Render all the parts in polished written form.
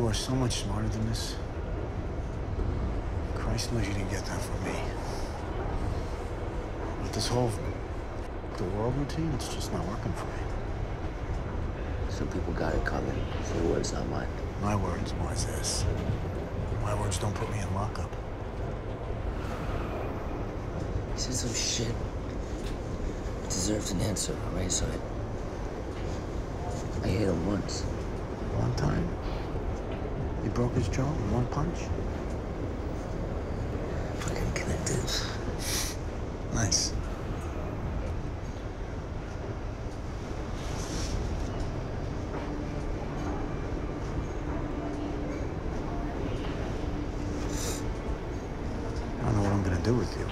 You are so much smarter than this. Christ knows you didn't get that from me. But this whole the world routine, it's just not working for me. Some people got it coming. So your words, not mine. My words, why's this? My words don't put me in lockup. He said some shit. It deserves an answer, all right? So I hit him once. One time? He broke his jaw in one punch? Fucking connected. Nice. I don't know what I'm gonna do with you.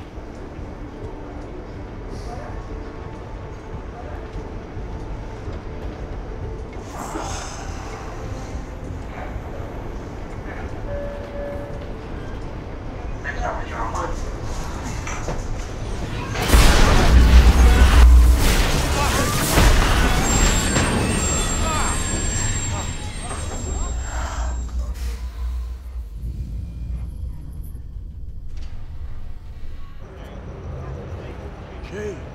Okay.